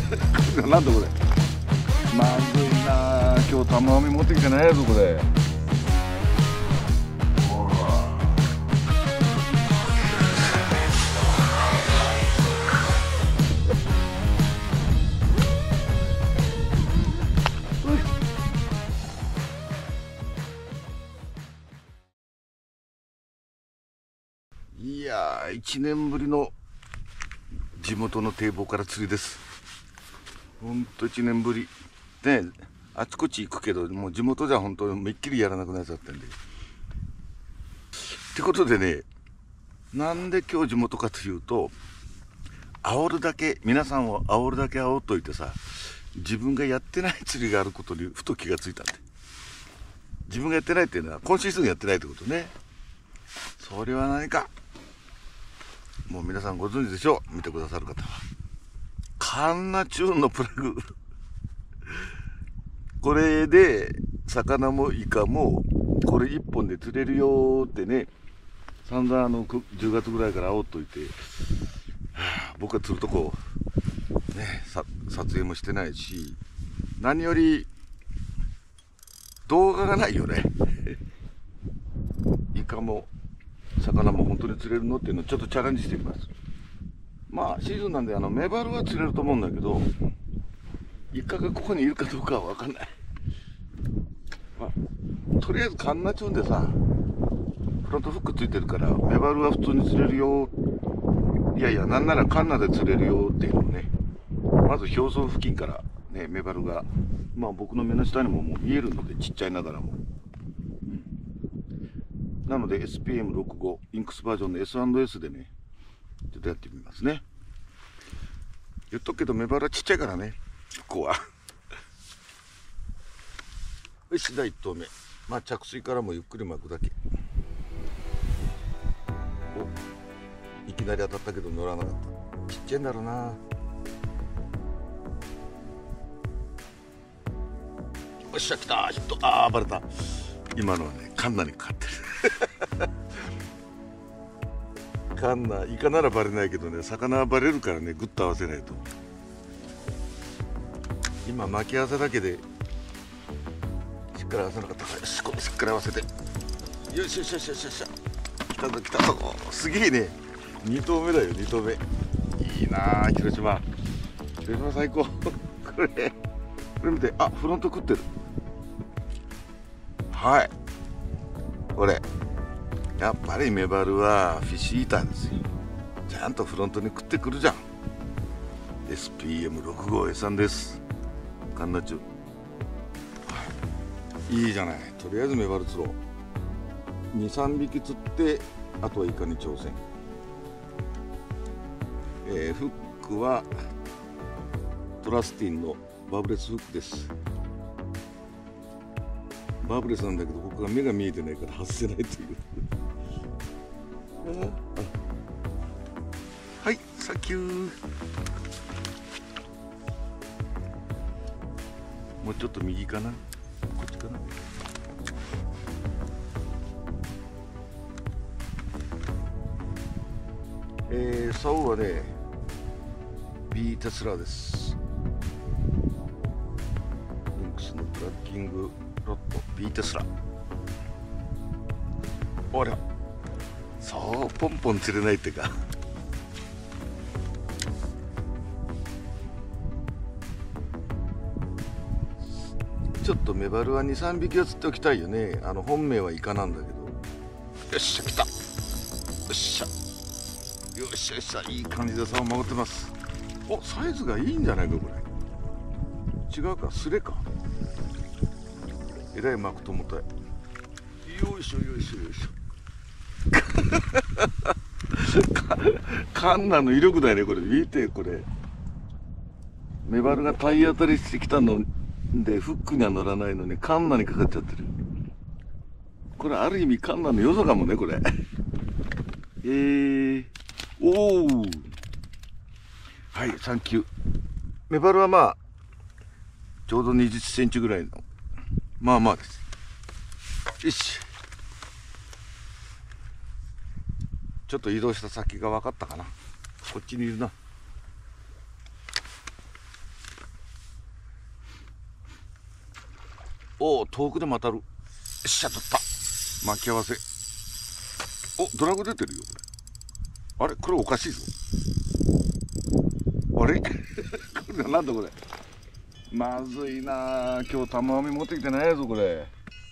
なんだこれ、まずいな。今日玉網持ってきてないぞこれ。いやー、1年ぶりの地元の堤防から釣りです。ほんと1年ぶりね。あちこち行くけど、もう地元じゃ本当にめっきりやらなくなっちゃってんで。ってことでね、なんで今日地元かというと、煽るだけ、皆さんを煽るだけ煽っといてさ、自分がやってない釣りがあることにふと気がついたんで。自分がやってないっていうのは今シーズンやってないってことね。それは何か、もう皆さんご存知でしょう、見てくださる方は。カンナチューンのプラグこれで魚もイカもこれ1本で釣れるよってね、散々10月ぐらいから煽っといて、僕は釣るとこね、撮影もしてないし、何より動画がないよねイカも魚も本当に釣れるのっていうのをちょっとチャレンジしてみます。まあシーズンなんでメバルは釣れると思うんだけど、イカがここにいるかどうかは分かんない。まあ、とりあえずカンナチューンでさ、フロントフックついてるからメバルは普通に釣れるよ、いやいやなんならカンナで釣れるよっていうのをね、まず表層付近からね、メバルがまあ僕の目の下にももう見えるので、ちっちゃいながらも、なので SPM65 インクスバージョンの S&S でね、ちょっとやってみますね。言っとくけどメバルはちっちゃいからね、ここはよし、第1投目、まあ着水からもゆっくり巻くだけ。お、いきなり当たったけど乗らなかった。ちっちゃいんだろうな。よっしゃ、来たヒット。ああバレた。今のはね、カンナにかかってるカンナ、イカならバレないけどね、魚はバレるからね、グッと合わせないと。今巻き合わせだけでしっかり合わせなかったから、よし、これしっかり合わせて、よしよしよしよしよし、来たぞ来たぞ、すげえね。2投目だよ、2投目。いいなあ、広島最高これ見て、あ、フロント食ってる。はい、これやっぱりメバルはフィッシュイーターですよ。ちゃんとフロントに食ってくるじゃん。 SPM65 餌です。カンナチュウ、いいじゃない。とりあえずメバル釣ろう。2、3匹釣ってあとはイカに挑戦。フックはトラスティンのバブレスフックです。バブレスなんだけど僕が目が見えてないから外せないというはい、サンキュー。もうちょっと右かな、こっちかな。竿はね B テスラです。リンクスのプラッキングロッド B テスラ。あら、そうポンポン釣れないってかちょっとメバルは2、3匹は釣っておきたいよね。本命はイカなんだけど。よっしゃ、来た。よっしゃよっしゃよっしゃ、いい感じで竿を守ってます。お、サイズがいいんじゃないかこれ。違うか、スレか。えらい巻くと思った。よいしょよいしょよいしょカンナの威力だよねこれ。見てこれ、メバルが体当たりしてきたのでフックには乗らないのにカンナにかかっちゃってる。これある意味カンナの良さかもねこれおお、はい、サンキュー。メバルはまあちょうど20センチぐらいのまあまあです。よし、ちょっと移動した先が分かったかな。こっちにいるな。 おお、遠くでも当たる。よっしゃ、取った。巻き合わせ。お、ドラグ出てるよこれ。あれ、これおかしいぞ。あれこれなんだこれ。まずいな、今日玉網持ってきてないぞこれ。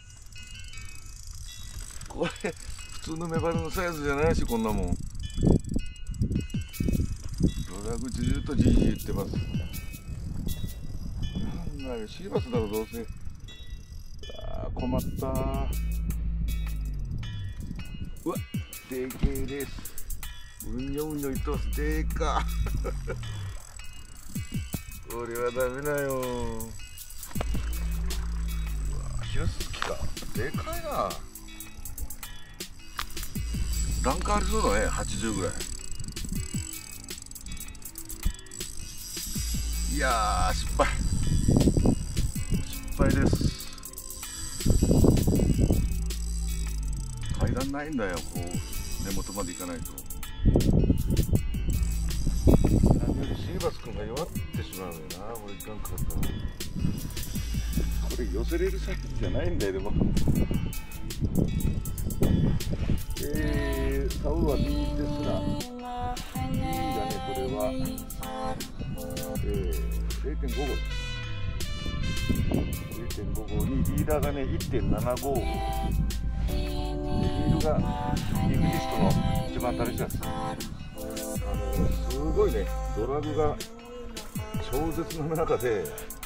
これ普通のメバルのサイズじゃないし、こんなもん。ドラグずっとじじ言ってます。なんだよ、シーバスだろどうせ。あー、困った。うわ、でけえです。うんにょうんにょ言ってます。でかこれはダメだよ。うわ、ヒラス好きか。でかいな。段階ありそうだね、80ぐらい。いやー、失敗です。階段ないんだよ、こう根元まで行かないと。何よりシーバス君が弱ってしまうよな、これ時間かかったら。これ寄せれるサイズじゃないんだよ、でも。竿は B ですが、B がね、これは、0.5 号です。0.5 号にリーダーがね 1.75 号、リールがリグジストの一番新しいやつ。すごいね、ドラグが超絶の中で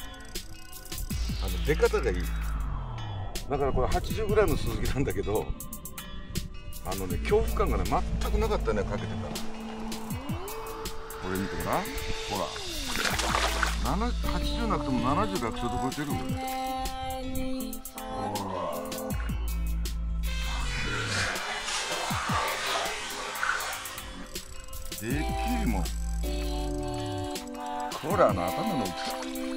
出方がいい。だからこれ80ぐらいのスズキなんだけど、恐怖感がね全くなかったね、かけてたら。これ見てごらん、ほら80なくても70楽勝で超えてるよね。ほら、でっけえもん。ほら、頭の大きさ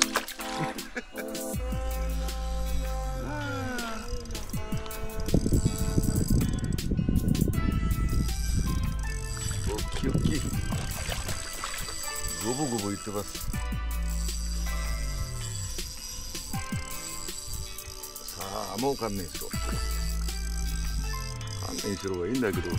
大きい。ゴボゴボ言ってます。さあ、もう観念しろ。観念しろがいいんだけど。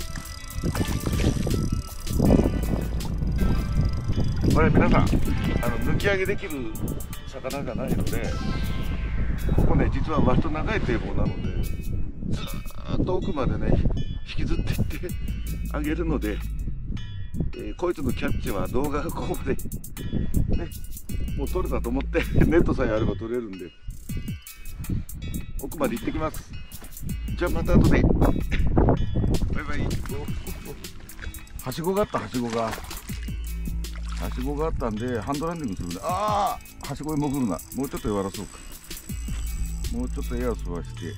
これ皆さん、抜き上げできる魚がないので、ここね、実は割と長い堤防なので、ずーっと奥までね、引きずっていってあげるので、こいつのキャッチは動画がここまで、ね、もう取れたと思ってネットさえあれば取れるんで、奥まで行ってきます。じゃあまた後でバイバイ。はしごがあった、はしごがあったんでハンドランディングするんで、ああ、はしごに潜るな。もうちょっと弱らそうか。もうちょっとエア吸わして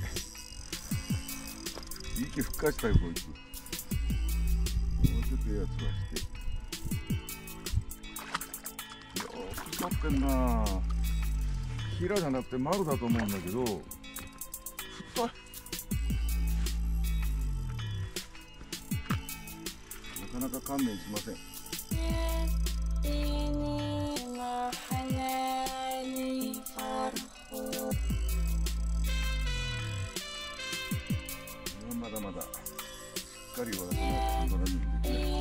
息ふっかしたい、こいつ。もうちょっとエア吸わして。よく使ってんな。ヒラじゃなくて丸だと思うんだけど、太い。なかなか観念しません。まだまだしっかり終わらせないとハンドランニングできない。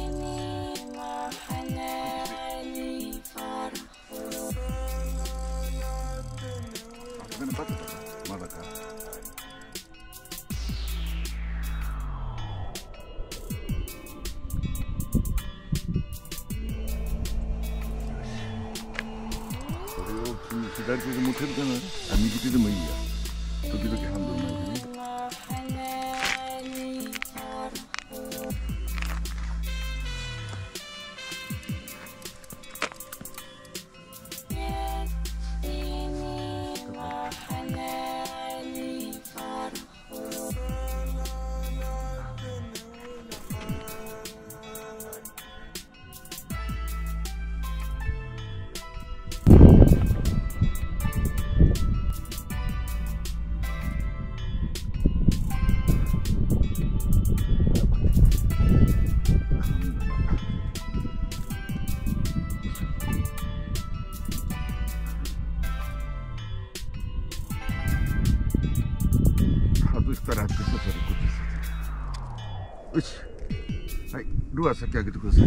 あ、バテたか、まだか。これを君左手で持てるかな。あ、右手でもいいや。時々ハンドルなんでね。 たらってそこでこっち。よし。はい、ルアー先上げてください。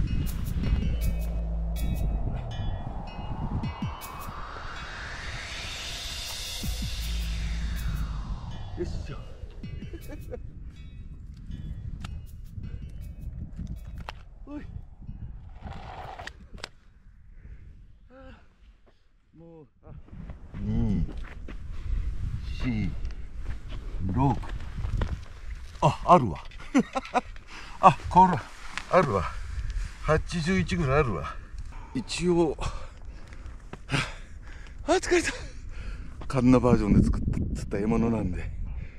よいしょ。おい。もう、2、4、6。あるわ。これあるわ。81ぐらいあるわ。一応、疲れた。カンナバージョンで作った獲物なんで、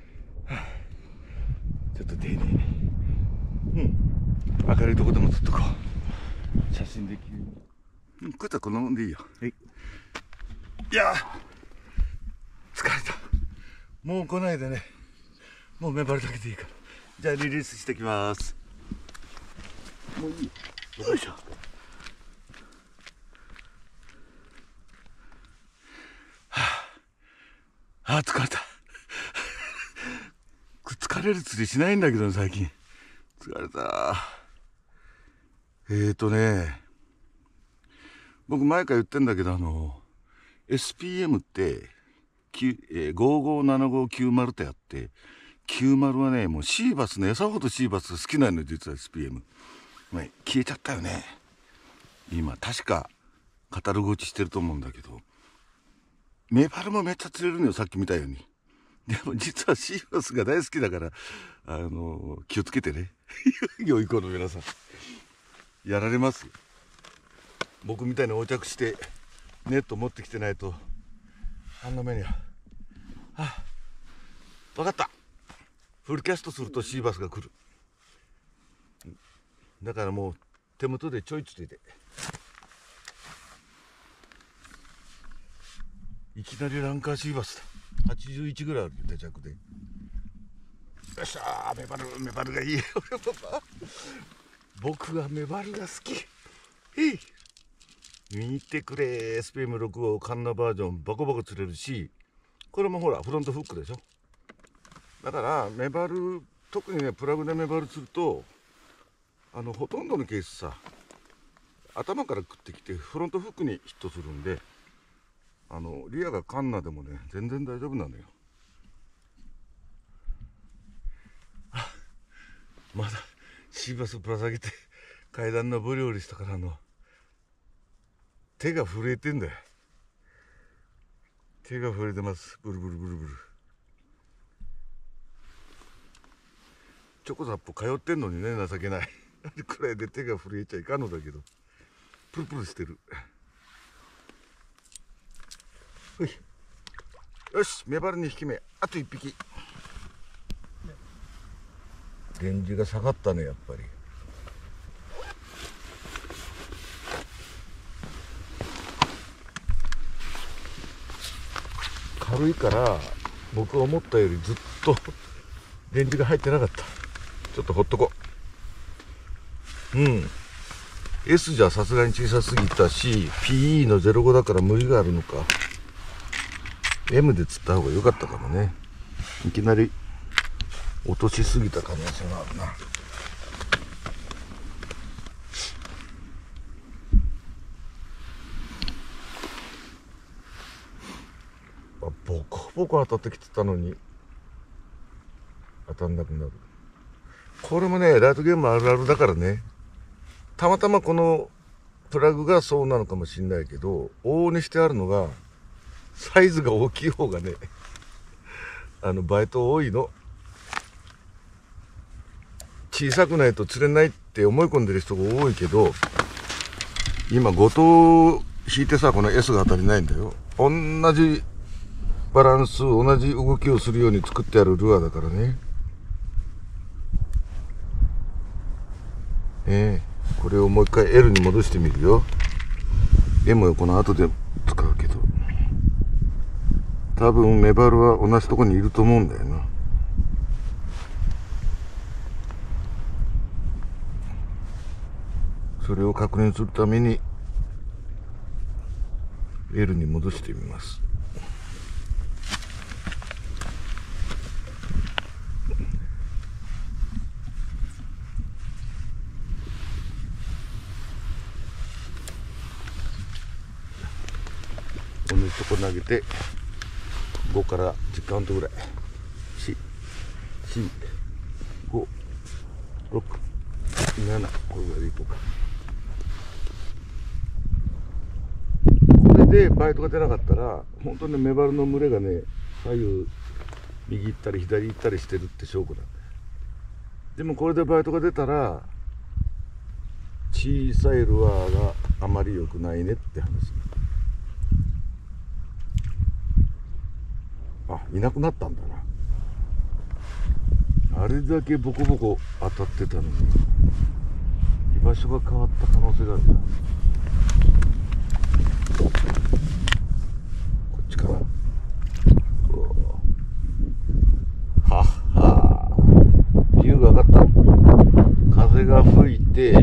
ちょっと丁寧に、明るいとこでも撮っとこう。写真できる。こいつはこんなもんでいいよ。はい。いや疲れた。もう来ないでね。もうメバルだけでいいから。じゃあリリースしてきます。もういいよ。よいしょ。疲れた。疲れる釣りしないんだけど最近。疲れた。僕前から言ってんだけど、SPM って557590ってあって、90はね、もうシーバスの餌ほどシーバス好きなのよ、実は SPM。消えちゃったよね。今、確かカタログ落ちしてると思うんだけど、メバルもめっちゃ釣れるのよ、さっき見たように。でも実はシーバスが大好きだから、気をつけてね。良い子の皆さん。やられますよ。僕みたいに横着してネット持ってきてないと、あんな目には。分かった。フルキャストするとシーバスが来る。だからもう手元でちょいつけて。いきなりランカーシーバスだ。81ぐらいあるよ、手着で。よっしゃー、メバルがいい。僕はメバルが好き。見てくれ、SPM65 カンナバージョンバコバコ釣れるし、これもほらフロントフックでしょ。だからメバル、特にねプラグでメバル釣ると、ほとんどのケースさ、頭から食ってきてフロントフックにヒットするんで、リアがカンナでもね全然大丈夫なのよ。まだシーバスぶら下げて階段のぼり下りしたから手が震えてんだよ。手が震えてます。ブルブルブルブル。チョコザップ通ってんのにね、情けない。くらいで手が震えちゃいかんのだけど、プルプルしてる。ほい。よし、メバル2匹目、あと1匹。レンジが下がったね、やっぱり。軽いから僕は思ったよりずっとレンジが入ってなかった。ちょっとほっとこう。S じゃさすがに小さすぎたし、 PE の05だから無理があるのか。 M で釣った方が良かったかもね。いきなり落としすぎた可能性があるな。ボコボコ当たってきてたのに当たんなくなる。これもねライトゲームあるあるだからね。たまたまこのプラグがそうなのかもしれないけど、往々にしてあるのがサイズが大きい方がねバイト多いの。小さくないと釣れないって思い込んでる人が多いけど、今5頭引いてさ、この S が当たりないんだよ。同じバランス、同じ動きをするように作ってあるルアーだからね。これをもう一回 L に戻してみるよ。M はこの後で使うけど、多分メバルは同じとこにいると思うんだよな。それを確認するために L に戻してみます。 とこ投げて5から10カウントぐらい、4、5、6、7、これぐらいでいこうか。これでバイトが出なかったら本当にメバルの群れがね、左右右行ったり左行ったりしてるって証拠なんだよ。でもこれでバイトが出たら小さいルアーがあまり良くないねって話。あ、いなくなったんだな。あれだけボコボコ当たってたのに居場所が変わった可能性があるな。こっちかな。はっはー、竜が上がった。風が吹いて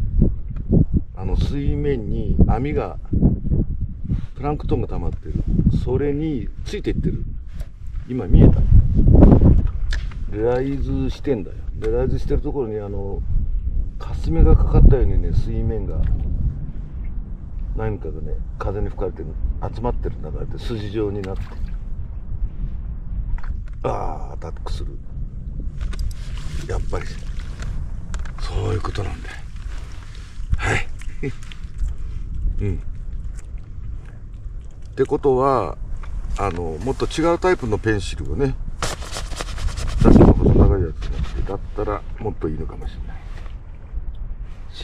水面に網がプランクトンが溜まってる。それについていってる。今見えた。レライズしてんだよ。レライズしてるところに霞がかかったようにね、水面が何かがね、風に吹かれて集まってる流れで筋状になって、アタックする。やっぱりそういうことなんだよ。はいってことはもっと違うタイプのペンシルをね、さっきの細長いやつになってだったらもっといいのかもしれない。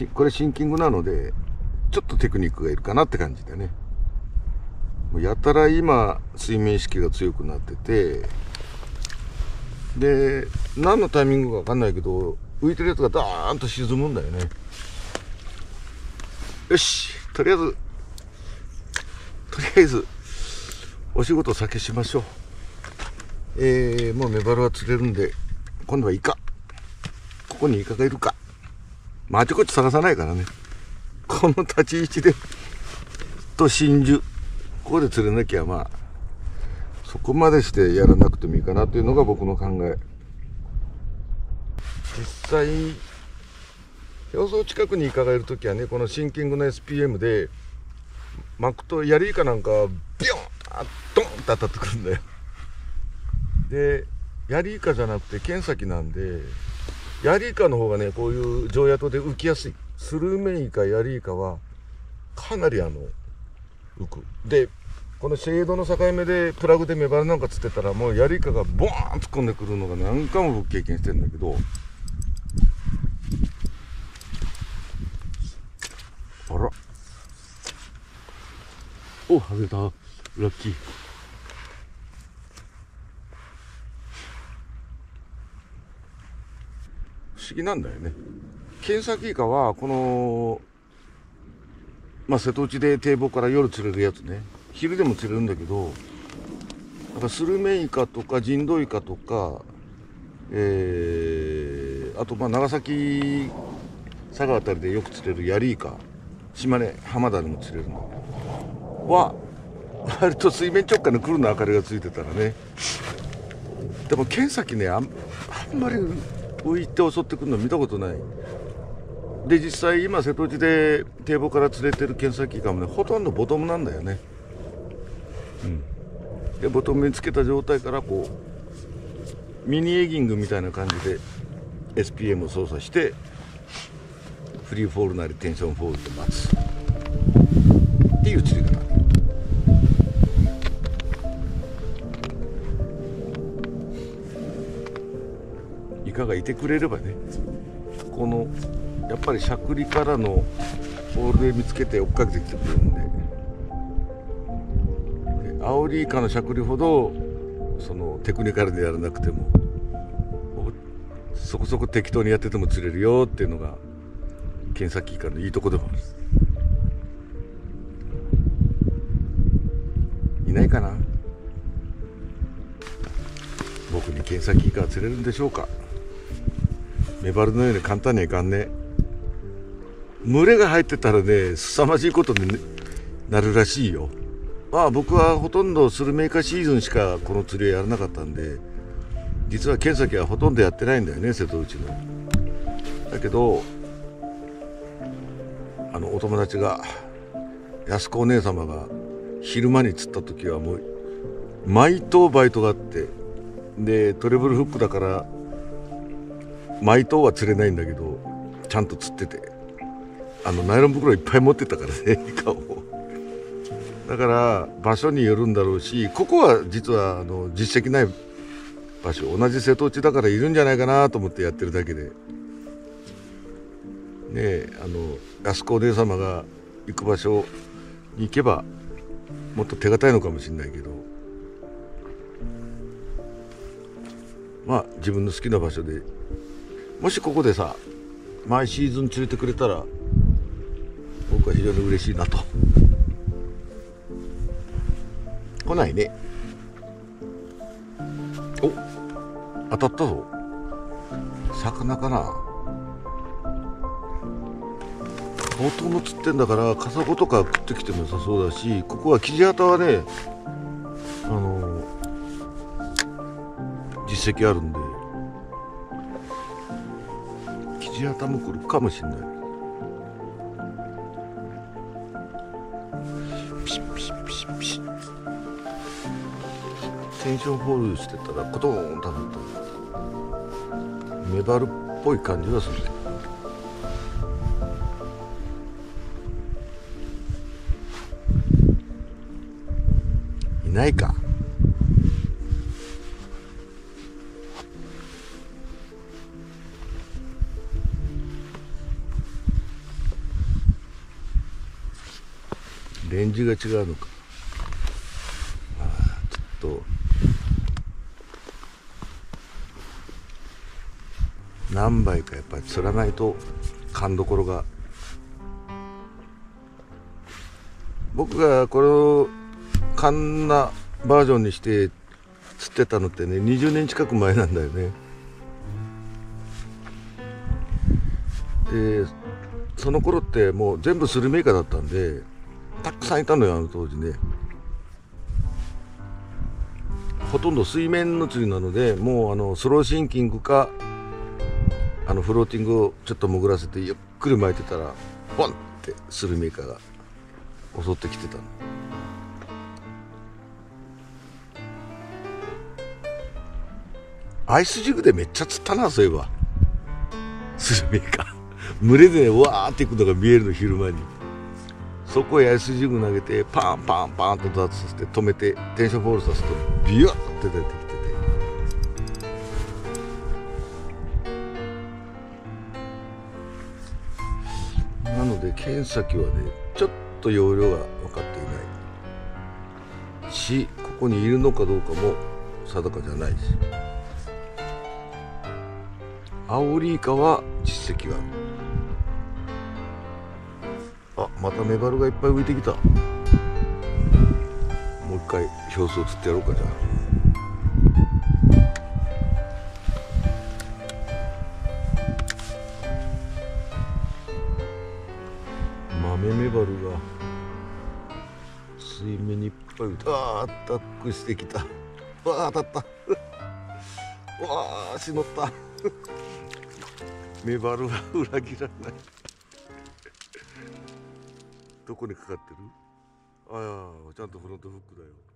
これシンキングなのでちょっとテクニックがいるかなって感じでね。もうやたら今水面意識が強くなってて、で何のタイミングか分かんないけど浮いてるやつがダーンと沈むんだよね。よし、とりあえずお仕事先しましょう。もうメバルは釣れるんで、今度はイカ。ここにイカがいるか。まあ、あちこち探さないからね。この立ち位置でと真珠、ここで釣れなきゃまあそこまでしてやらなくてもいいかなというのが僕の考え。実際表層近くにイカがいるときはね、このシンキングの SPM で巻くとヤリイカなんかビョンドンって当たってくるんだよ。でヤリイカじゃなくて剣先なんで、ヤリイカの方がね、こういう常夜灯で浮きやすい。スルメイカ、ヤリイカはかなり浮く。でこのシェードの境目でプラグでメバルなんか釣ってたら、もうヤリイカがボーン突っ込んでくるのが何回も僕経験してるんだけど、あら、お、外れた。ラッキー。不思議なんだよね。ケンサキイカはこの瀬戸内で堤防から夜釣れるやつね、昼でも釣れるんだけど、なんかスルメイカとかジンドイカとか、あと長崎佐賀あたりでよく釣れるヤリイカ、島根浜田でも釣れるのは割と水面直下に黒の明かりがついてたらね。でも剣先ね、あんまり浮いて襲ってくるの見たことない。で実際今瀬戸内で堤防から釣れてる剣先イカもね、ほとんどボトムなんだよね。でボトムにつけた状態からこうミニエギングみたいな感じで SPM を操作してフリーフォールなりテンションフォールで待つっていう釣り方。イカがいてくれればね、このやっぱりしゃくりからのボールで見つけて追っかけてきてくれるんで、アオリイカのしゃくりほどそのテクニカルでやらなくてもそこそこ適当にやってても釣れるよっていうのが剣先イカのいいとこでもある。いないかな、僕に剣先イカは釣れるんでしょうか。メバルのように簡単にはいかんね。群れが入ってたらね、凄まじいことになるらしいよ。僕はほとんどスルメイカシーズンしかこの釣りをやらなかったんで、実は剣先はほとんどやってないんだよね、瀬戸内の。だけどお友達が安子お姉様が昼間に釣った時はもう毎頭バイトがあって、でトレブルフックだから毎頭は釣れないんだけどちゃんと釣ってて、ナイロン袋いっぱい持ってたからね、イカを。だから場所によるんだろうし、ここは実は実績ない場所、同じ瀬戸内だからいるんじゃないかなと思ってやってるだけでね。え安子お姉様が行く場所に行けばもっと手堅いのかもしれないけど、まあ自分の好きな場所で、もしここでさ毎シーズン釣れてくれたら僕は非常に嬉しいなと。来ないね。お、当たったぞ。魚かな。ほとんど釣ってんだからカサゴとか食ってきても良さそうだし、ここはキジハタはね実績あるんで、キジハタも来るかもしれない。ピシッピシッピシッピシッ。テンションホールしてたらコトーンと当たった。メバルっぽい感じがするね。いないか。レンジが違うのか。ちょっと何杯かやっぱり釣らないと勘どころが。僕がこれをカンナバージョンにして釣ってたのってね、20年近く前なんだよね。でその頃ってもう全部スルメイカだったんで、たくさんいたのよ、当時ね。ほとんど水面の釣りなので、もうスローシンキングかフローティングをちょっと潜らせてゆっくり巻いてたらボンってスルメイカが襲ってきてたの。アイスジグでめっちゃ釣ったな、そういえば。スルメイカ群れでね、わーっていくのが見えるの、昼間に。そこへアイスジグ投げてパンパンパンとダーツさせて止めてテンションホールさすとビュッて出てきてて、なので剣先はねちょっと容量が分かっていないし、ここにいるのかどうかも定かじゃないし、アオリイカは実績がある。あ、またメバルがいっぱい浮いてきた。もう一回表層釣ってやろうか。じゃあ豆メバルが水面にいっぱい浮いた。あ、アタックしてきた。わあ、当たったわあ、しのったメバルは裏切らないどこにかかってる？ああ、ちゃんとフロントフックだよ。